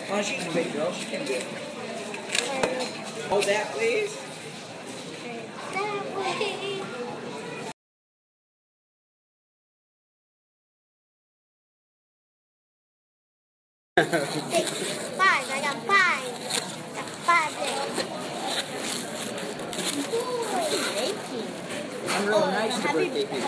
Oh, she's a big girl. She can do it. Hold that, please. That way. Five. I got five. I got 5 days. I'm real nice to birthday people.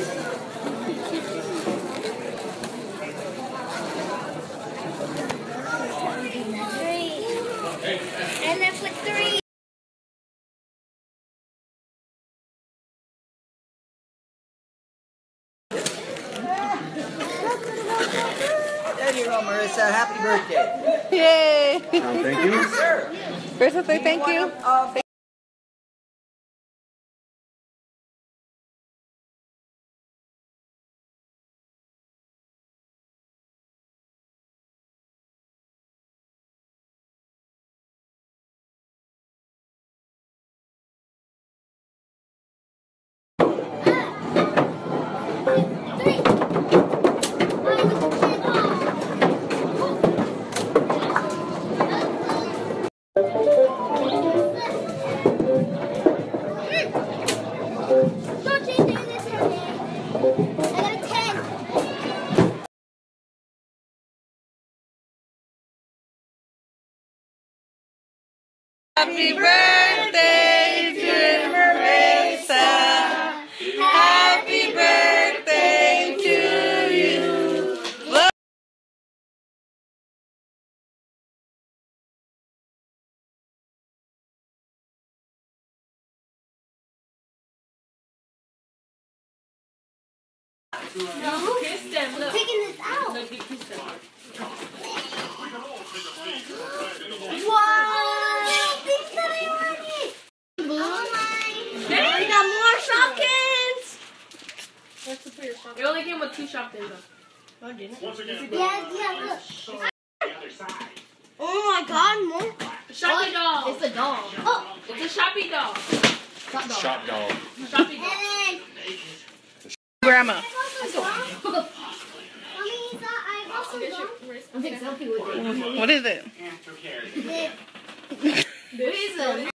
And then put 3. There you go, Marissa. Happy birthday. Yay! Thank you. Sir. Marissa, say thank you. Happy birthday to Marissa. Happy birthday to you. No, kiss them. Look. Taking this out. Look, kiss them. Wow! Things that I wanted. Hey, we got more Shopkins. That's the for your Shopkins. It only came with 2 Shopkins though. Oh, didn't it? Yeah, look. Oh my God, more. Shoppy doll. It's a doll. Oh, It's a shoppy doll. Shop doll. Shoppy doll. and Grandma. I think some people do. What is it? This is a